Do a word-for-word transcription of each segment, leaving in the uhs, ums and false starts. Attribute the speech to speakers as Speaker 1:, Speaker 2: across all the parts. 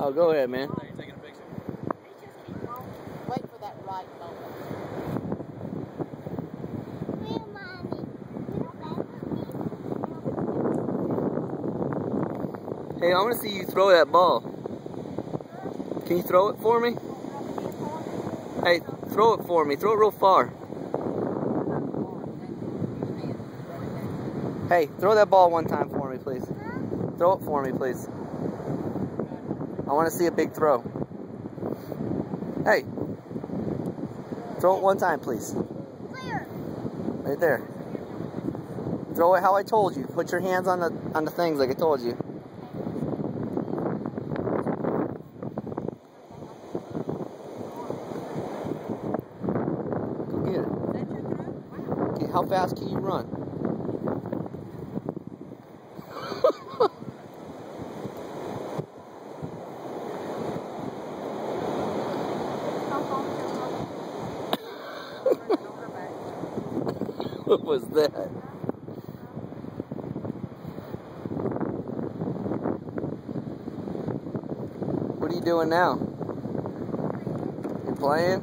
Speaker 1: Oh, go ahead, man.
Speaker 2: Are you taking a picture?
Speaker 3: Wait for that right moment.
Speaker 1: Hey, I want to see you throw that ball. Can you throw it for me? Hey, throw it for me. Throw it real far. Hey, throw that ball one time for me, please. Throw it for me, please. I want to see a big throw. Hey, throw it one time, please. Right there. Throw it how I told you. Put your hands on the on the things like I told you. Go get it. Okay, how fast can you run? What was that? What are you doing now? You playing?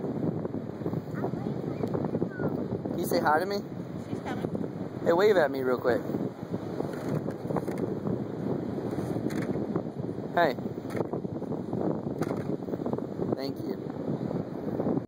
Speaker 1: Can you say hi to me?
Speaker 3: She's coming.
Speaker 1: Hey, wave at me real quick. Hey.